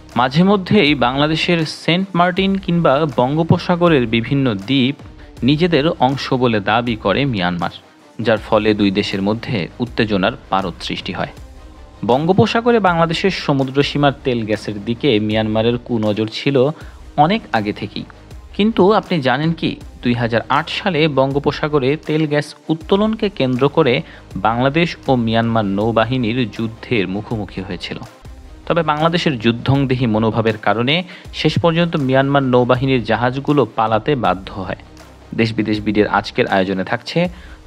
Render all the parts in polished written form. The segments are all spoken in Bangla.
মাঝে মধ্যেই বাংলাদেশের সেন্ট মার্টিন কিংবা বঙ্গোপসাগরের বিভিন্ন দ্বীপ নিজেদের অংশ বলে দাবি করে মিয়ানমার, যার ফলে দুই দেশের মধ্যে উত্তেজনার পারদ সৃষ্টি হয়। বঙ্গোপসাগরে বাংলাদেশের সমুদ্র সীমার তেল গ্যাসের দিকে মিয়ানমারের কুনজর ছিল অনেক আগে থেকেই। কিন্তু আপনি জানেন কি, 2008 সালে বঙ্গোপসাগরে তেল গ্যাস উত্তোলনকে কেন্দ্র করে বাংলাদেশ ও মিয়ানমার নৌবাহিনীর যুদ্ধের মুখোমুখি হয়েছিল। তবে বাংলাদেশের যুদ্ধংদেহী মনোভাবের কারণে শেষ পর্যন্ত মিয়ানমার নৌবাহিনীর জাহাজগুলো পালাতে বাধ্য হয়। দেশ বিদেশ বিডির আজকের আয়োজনে থাকছে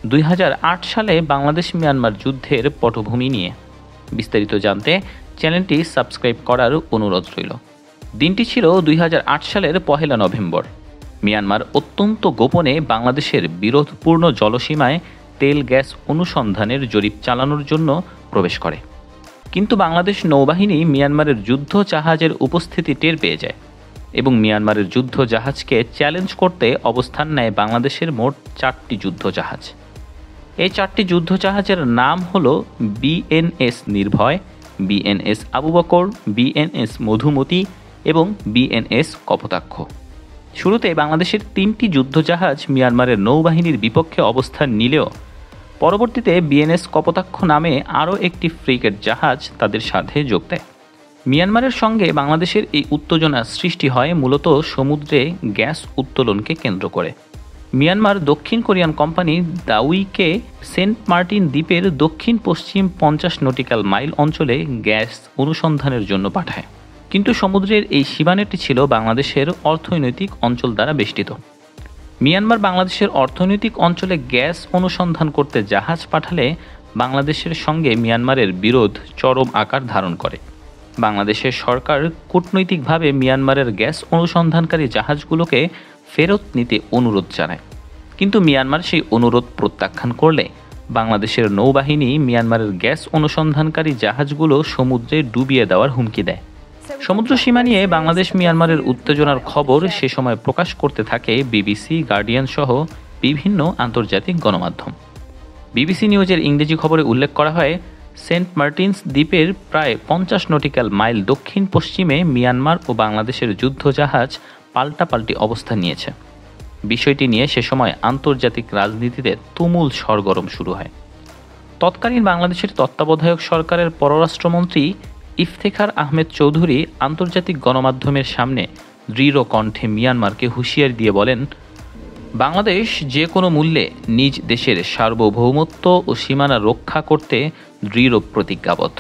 2008 সালে বাংলাদেশ মিয়ানমার যুদ্ধের পটভূমি নিয়ে। বিস্তারিত জানতে চ্যানেলটি সাবস্ক্রাইব করার অনুরোধ রইল। দিনটি ছিল 2008 সালের 1 নভেম্বর। মিয়ানমার অত্যন্ত গোপনে বাংলাদেশের বিরোধপূর্ণ জলসীমায় তেল গ্যাস অনুসন্ধানের জরিপ চালানোর জন্য প্রবেশ করে। কিন্তু বাংলাদেশ নৌবাহিনী মিয়ানমারের যুদ্ধ জাহাজের উপস্থিতি টের পেয়ে যায় এবং মিয়ানমারের যুদ্ধ জাহাজকে চ্যালেঞ্জ করতে অবস্থান নেয় বাংলাদেশের মোট 4টি যুদ্ধ জাহাজ। এই 4টি যুদ্ধ জাহাজের নাম হল BNS Nirbhoy, BNS Abu Bakr, BNS Madhumati এবং বিএনএস কপোতাক্ষ। শুরুতে বাংলাদেশের 3টি যুদ্ধ জাহাজ মিয়ানমারের নৌবাহিনীর বিপক্ষে অবস্থান নিলেও পরবর্তীতে বিএনএস কপোতাক্ষ নামে আরও একটি ফ্রিগেট জাহাজ তাদের সাথে যোগ দেয়। মিয়ানমারের সঙ্গে বাংলাদেশের এই উত্তেজনা সৃষ্টি হয় মূলত সমুদ্রে গ্যাস উত্তোলনকে কেন্দ্র করে। মিয়ানমার দক্ষিণ কোরিয়ান কোম্পানি দাউইকে সেন্ট মার্টিন দ্বীপের দক্ষিণ পশ্চিম 50 নটিক্যাল মাইল অঞ্চলে গ্যাস অনুসন্ধানের জন্য পাঠায়। কিন্তু সমুদ্রের এই সীমানাটি ছিল বাংলাদেশের অর্থনৈতিক অঞ্চল দ্বারা বেষ্টিত। মিয়ানমার বাংলাদেশের অর্থনৈতিক অঞ্চলে গ্যাস অনুসন্ধান করতে জাহাজ পাঠালে বাংলাদেশের সঙ্গে মিয়ানমারের বিরোধ চরম আকার ধারণ করে। বাংলাদেশের সরকার কূটনৈতিকভাবে মিয়ানমারের গ্যাস অনুসন্ধানকারী জাহাজগুলোকে ফেরত নিতে অনুরোধ জানায়, কিন্তু মিয়ানমার সেই অনুরোধ প্রত্যাখ্যান করলে বাংলাদেশের নৌবাহিনী মিয়ানমারের গ্যাস অনুসন্ধানকারী জাহাজগুলো সমুদ্রে ডুবিয়ে দেওয়ার হুমকি দেয়। সমুদ্র সীমা নিয়ে বাংলাদেশ মিয়ানমারের উত্তেজনার খবর সে সময় প্রকাশ করতে থাকে বিবিসি, গার্ডিয়ান সহ বিভিন্ন আন্তর্জাতিক গণমাধ্যম। বিবিসি নিউজের ইংরেজি খবরে উল্লেখ করা হয়, সেন্ট মার্টিনস দ্বীপের প্রায় 50 নটিক্যাল মাইল দক্ষিণ পশ্চিমে মিয়ানমার ও বাংলাদেশের যুদ্ধ জাহাজ পাল্টাপাল্টি অবস্থান নিয়েছে। বিষয়টি নিয়ে সে সময় আন্তর্জাতিক রাজনীতিতে তুমুল সরগরম শুরু হয়। তৎকালীন বাংলাদেশের তত্ত্বাবধায়ক সরকারের পররাষ্ট্রমন্ত্রী ইফতেখার আহমেদ চৌধুরী আন্তর্জাতিক গণমাধ্যমের সামনে দৃঢ় কণ্ঠে মিয়ানমারকে হুঁশিয়ারি দিয়ে বলেন, বাংলাদেশ যে কোনো মূল্যে নিজ দেশের সার্বভৌমত্ব ও সীমানা রক্ষা করতে দৃঢ় প্রতিজ্ঞাবদ্ধ।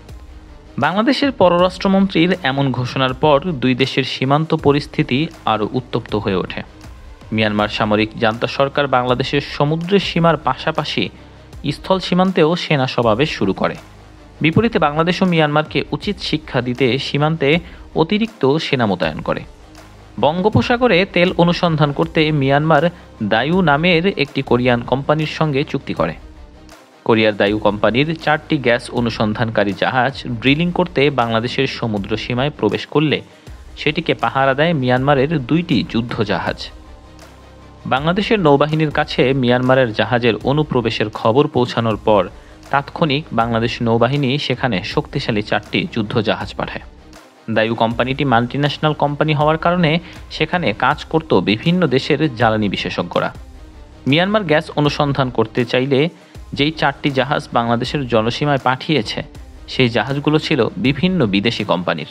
বাংলাদেশের পররাষ্ট্রমন্ত্রীর এমন ঘোষণার পর দুই দেশের সীমান্ত পরিস্থিতি আরও উত্তপ্ত হয়ে ওঠে। মিয়ানমার সামরিক জান্তা সরকার বাংলাদেশের সমুদ্রের সীমার পাশাপাশি স্থল সীমান্তেও সেনা সমাবেশ শুরু করে। বিপরীতে বাংলাদেশ ও মিয়ানমারকে উচিত শিক্ষা দিতে সীমান্তে অতিরিক্ত সেনা মোতায়েন করে। বঙ্গোপসাগরে তেল অনুসন্ধান করতে মিয়ানমার দায়ু নামের একটি কোরিয়ান কোম্পানির সঙ্গে চুক্তি করে। কোরিয়ার দায়ু কোম্পানির 4টি গ্যাস অনুসন্ধানকারী জাহাজ ড্রিলিং করতে বাংলাদেশের সমুদ্র সীমায় প্রবেশ করলে সেটিকে পাহারা দেয় মিয়ানমারের 2টি যুদ্ধ জাহাজ। বাংলাদেশের নৌবাহিনীর কাছে মিয়ানমারের জাহাজের অনুপ্রবেশের খবর পৌঁছানোর পর তাৎক্ষণিক বাংলাদেশ নৌবাহিনী সেখানে শক্তিশালী 4টি যুদ্ধ জাহাজ পাঠায়। দায়ু কোম্পানিটি মাল্টিন্যাশনাল কোম্পানি হওয়ার কারণে সেখানে কাজ করত বিভিন্ন দেশের জ্বালানি বিশেষজ্ঞরা। মিয়ানমার গ্যাস অনুসন্ধান করতে চাইলে যেই 4টি জাহাজ বাংলাদেশের জলসীমায় পাঠিয়েছে সেই জাহাজগুলো ছিল বিভিন্ন বিদেশি কোম্পানির,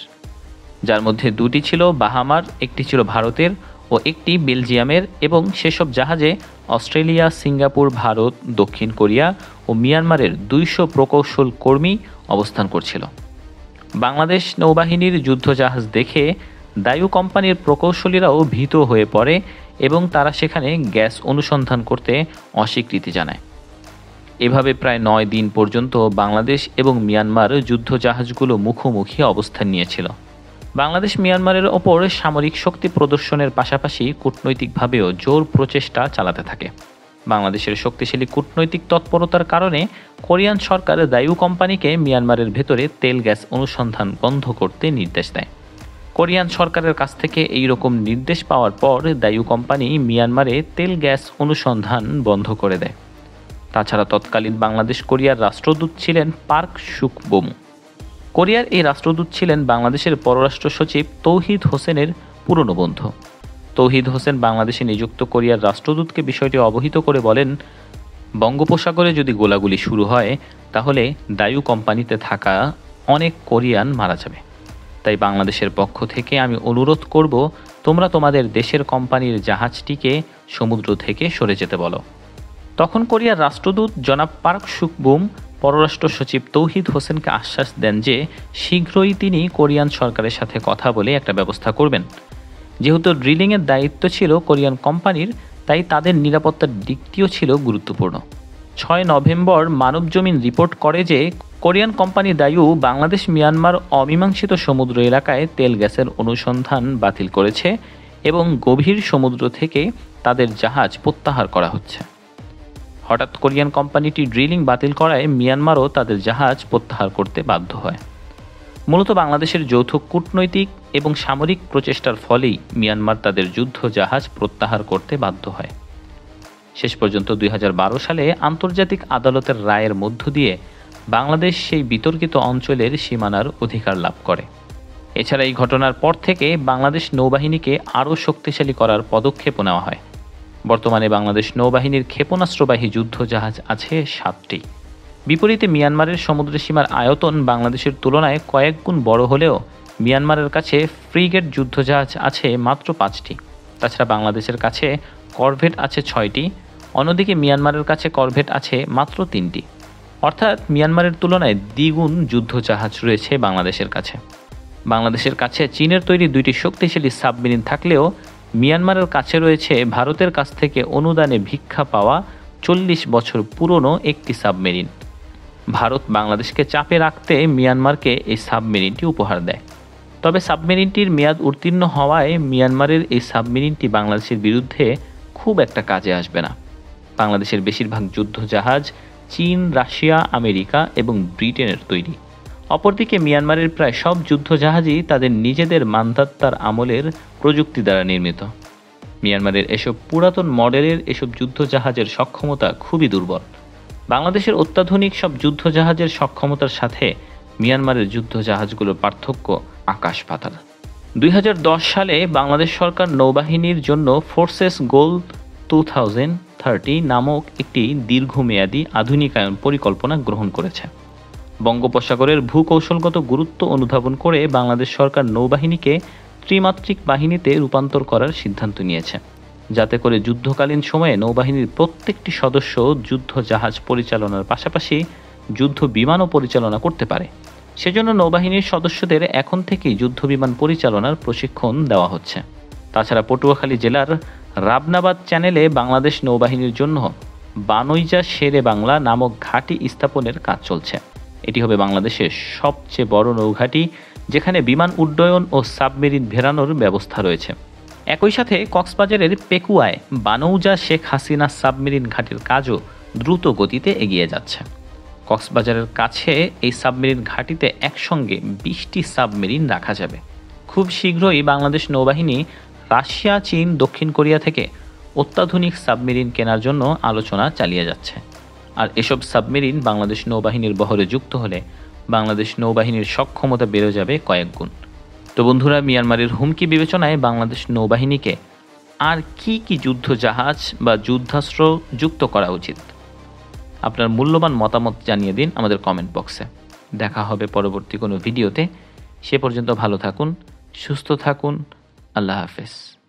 যার মধ্যে 2টি ছিল বাহামার, একটি ছিল ভারতের ও একটি বেলজিয়ামের, এবং সেসব জাহাজে অস্ট্রেলিয়া, সিঙ্গাপুর, ভারত, দক্ষিণ কোরিয়া ও মিয়ানমারের 200 প্রকৌশল কর্মী অবস্থান করছিল। বাংলাদেশ নৌবাহিনীর যুদ্ধজাহাজ দেখে দায়ু কোম্পানির প্রকৌশলীরাও ভীত হয়ে পড়ে এবং তারা সেখানে গ্যাস অনুসন্ধান করতে অস্বীকৃতি জানায়। এভাবে প্রায় 9 দিন পর্যন্ত বাংলাদেশ এবং মিয়ানমার যুদ্ধজাহাজগুলো মুখোমুখি অবস্থান নিয়েছিল। বাংলাদেশ মিয়ানমারের ওপর সামরিক শক্তি প্রদর্শনের পাশাপাশি কূটনৈতিকভাবেও জোর প্রচেষ্টা চালাতে থাকে। বাংলাদেশের শক্তিশালী কূটনৈতিক তৎপরতার কারণে কোরিয়ান সরকার দায়ু কোম্পানিকে মিয়ানমারের ভেতরে তেল গ্যাস অনুসন্ধান বন্ধ করতে নির্দেশ দেয়। কোরিয়ান সরকারের কাছ থেকে এই রকম নির্দেশ পাওয়ার পর দায়ু কোম্পানি মিয়ানমারে তেল গ্যাস অনুসন্ধান বন্ধ করে দেয়। তাছাড়া তৎকালীন বাংলাদেশ কোরিয়ার রাষ্ট্রদূত ছিলেন পার্ক সুক বোমু। কোরিয়ার এই রাষ্ট্রদূত ছিলেন বাংলাদেশের পররাষ্ট্র সচিব তৌহিদ হোসেনের পুরনো বন্ধু। তৌহিদ হোসেন বাংলাদেশে নিযুক্ত কোরিয়ার রাষ্ট্রদূতকে বিষয়টি অবহিত করে বলেন, বঙ্গোপসাগরে যদি গোলাগুলি শুরু হয় তাহলে দায়ু কোম্পানিতে থাকা অনেক কোরিয়ান মারা যাবে। তাই বাংলাদেশের পক্ষ থেকে আমি অনুরোধ করব, তোমরা তোমাদের দেশের কোম্পানির জাহাজটিকে সমুদ্র থেকে সরে যেতে বলো। তখন কোরিয়ার রাষ্ট্রদূত জনাব পার্ক সুকবুম পররাষ্ট্র সচিব তৌহিদ হোসেনকে আশ্বাস দেন যে শীঘ্রই তিনি কোরিয়ান সরকারের সাথে কথা বলে একটা ব্যবস্থা করবেন। যেহেতু ড্রিলিংয়ের দায়িত্ব ছিল কোরিয়ান কোম্পানির, তাই তাদের নিরাপত্তার দিকটিও ছিল গুরুত্বপূর্ণ। 6 নভেম্বর মানবজমিন রিপোর্ট করে যে Korean company Daewoo Bangladesh Myanmar অমীমাংসিত সমুদ্র এলাকায় তেল গ্যাসের অনুসন্ধান বাতিল করেছে এবং গভীর সমুদ্র থেকে তাদের জাহাজ প্রত্যাহার করা হচ্ছে। হঠাৎ কোরিয়ান কোম্পানিটি ড্রিলিং বাতিল করায় মিয়ানমারও তাদের জাহাজ প্রত্যাহার করতে বাধ্য হয়। মূলত বাংলাদেশের যৌথ কূটনৈতিক এবং সামরিক প্রচেষ্টার ফলেই মিয়ানমার তাদের যুদ্ধ জাহাজ প্রত্যাহার করতে বাধ্য হয়। শেষ পর্যন্ত 2012 সালে আন্তর্জাতিক আদালতের রায়ের মধ্য দিয়ে বাংলাদেশ সেই বিতর্কিত অঞ্চলের সীমানার অধিকার লাভ করে। এছাড়া এই ঘটনার পর থেকে বাংলাদেশ নৌবাহিনীকে আরও শক্তিশালী করার পদক্ষেপও নেওয়া হয়। বর্তমানে বাংলাদেশ নৌবাহিনীর ক্ষেপণাস্ত্রবাহী যুদ্ধ জাহাজ আছে 7টি। বিপরীতে মিয়ানমারের সমুদ্র সীমার আয়তন বাংলাদেশের তুলনায় কয়েক গুণ বড় হলেও মিয়ানমারের কাছে ফ্রিগেট যুদ্ধজাহাজ আছে মাত্র 5টি। তাছাড়া বাংলাদেশের কাছে করভেট আছে 6টি, অন্যদিকে মিয়ানমারের কাছে করভেট আছে মাত্র 3টি। অর্থাৎ মিয়ানমারের তুলনায় দ্বিগুণ যুদ্ধজাহাজ রয়েছে বাংলাদেশের কাছে। বাংলাদেশের কাছে চীনের তৈরি 2টি শক্তিশালী সাবমেরিন থাকলেও মিয়ানমারের কাছে রয়েছে ভারতের কাছ থেকে অনুদানে ভিক্ষা পাওয়া 40 বছর পুরনো একটি সাবমেরিন। ভারত বাংলাদেশকে চাপে রাখতে মিয়ানমারকে এই সাবমেরিনটি উপহার দেয়। তবে সাবমেরিনটির মেয়াদ উত্তীর্ণ হওয়ায় মিয়ানমারের এই সাবমেরিনটি বাংলাদেশের বিরুদ্ধে খুব একটা কাজে আসবে না। বাংলাদেশের বেশিরভাগ যুদ্ধজাহাজ চীন, রাশিয়া, আমেরিকা এবং ব্রিটেনের তৈরি। অপরদিকে মিয়ানমারের প্রায় সব যুদ্ধজাহাজই তাদের নিজেদের মানধাত্তার আমলের প্রযুক্তি দ্বারা নির্মিত। মিয়ানমারের এসব পুরাতন মডেলের এসব যুদ্ধজাহাজের সক্ষমতা খুবই দুর্বল। বাংলাদেশের অত্যাধুনিক সব যুদ্ধজাহাজের সক্ষমতার সাথে মিয়ানমারের যুদ্ধজাহাজগুলোর পার্থক্য আকাশ পাতাল। 2010 সালে বাংলাদেশ সরকার নৌবাহিনীর জন্য ফোর্সেস গোল 2030 নামক একটি দীর্ঘমেয়াদী আধুনিকায়ন পরিকল্পনা গ্রহণ করেছে। বঙ্গোপসাগরের ভূকৌশলগত গুরুত্ব অনুধাবন করে বাংলাদেশ সরকার নৌবাহিনীকে ত্রিমাত্রিক বাহিনীতে রূপান্তর করার সিদ্ধান্ত নিয়েছে, যাতে করে যুদ্ধকালীন সময়ে নৌবাহিনীর প্রত্যেকটি সদস্য যুদ্ধ জাহাজ পরিচালনার পাশাপাশি যুদ্ধ বিমানও পরিচালনা করতে পারে। সেজন্য নৌবাহিনীর সদস্যদের এখন থেকেই যুদ্ধ বিমান পরিচালনার প্রশিক্ষণ দেওয়া হচ্ছে। তাছাড়া পটুয়াখালী জেলার রাবনাবাদ চ্যানেলে বাংলাদেশ নৌবাহিনীর জন্য বানইজা শেরে বাংলা নামক ঘাঁটি স্থাপনের কাজ চলছে। এটি হবে বাংলাদেশের সবচেয়ে বড় নৌঘাঁটি, যেখানে বিমান উড্ডয়ন ও সাবমেরিন ভেড়ানোর ব্যবস্থা রয়েছে। একই সাথে কক্সবাজারের পেকুয়ায় বানৌজা শেখ হাসিনা সাবমেরিন ঘাঁটির কাজও দ্রুত গতিতে এগিয়ে যাচ্ছে। কক্সবাজারের কাছে এই সাবমেরিন ঘাঁটিতে একসঙ্গে 20টি সাবমেরিন রাখা যাবে। খুব শীঘ্রই বাংলাদেশ নৌবাহিনী রাশিয়া, চীন, দক্ষিণ কোরিয়া থেকে অত্যাধুনিক সাবমেরিন কেনার জন্য আলোচনা চালিয়ে যাচ্ছে। আর এসব সাবমেরিন বাংলাদেশ নৌবাহিনীর বহরে যুক্ত হলে বাংলাদেশ নৌবাহিনীর সক্ষমতা বেড়ে যাবে কয়েক গুণ। তো বন্ধুরা, মিয়ানমারের হুমকি বিবেচনায় বাংলাদেশ নৌবাহিনীকে আর কি কি যুদ্ধ জাহাজ বা যুদ্ধাস্ত্র যুক্ত করা উচিত? আপনার মূল্যবান মতামত জানিয়ে দিন আমাদের কমেন্ট বক্সে। দেখা হবে পরবর্তী কোনো ভিডিওতে। সে পর্যন্ত ভালো থাকুন, সুস্থ থাকুন। আল্লাহ হাফেজ।